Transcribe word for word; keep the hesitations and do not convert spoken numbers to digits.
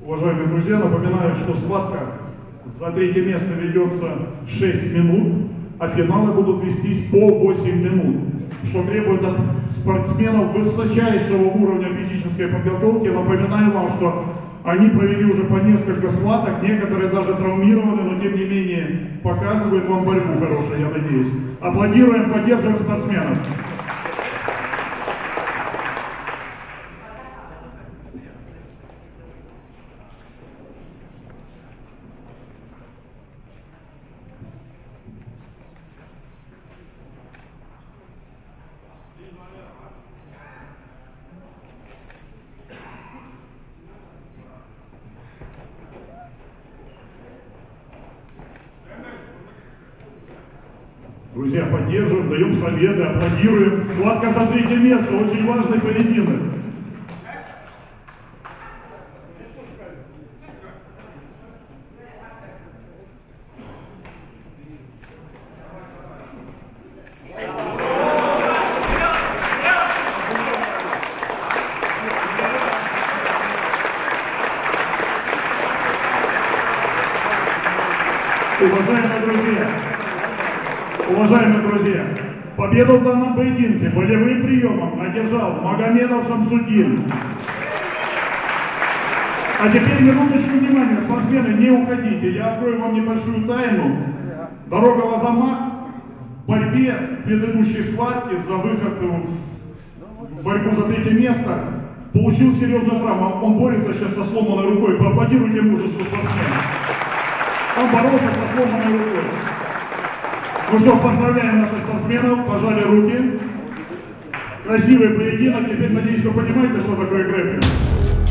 Уважаемые друзья, напоминаю, что схватка за третье место ведется шесть минут, а финалы будут вестись по восемь минут, что требует от спортсменов высочайшего уровня физической подготовки. Напоминаю вам, что они провели уже по несколько схваток, некоторые даже травмированы, но тем не менее показывают вам борьбу хорошую, я надеюсь. Аплодируем, поддерживаем спортсменов. Друзья, поддерживаем, даем советы, аплодируем. Схватка за третье место, очень важный поединок. Уважаемые друзья, Уважаемые друзья, победу в данном поединке болевым приемом одержал Магомедов Шамсудин. А теперь минуточку внимания, спортсмены, не уходите. Я открою вам небольшую тайну. Дорога в Азамат в борьбе в предыдущей схватке за выход в борьбу за третье место получил серьезную травму. Он борется сейчас со сломанной рукой. Поаплодируйте мужеству спортсмена. Он боролся со сломанной рукой. Ну что, поздравляем наших спортсменов, пожали руки. Красивый поединок. Теперь, надеюсь, вы понимаете, что такое грэпплинг.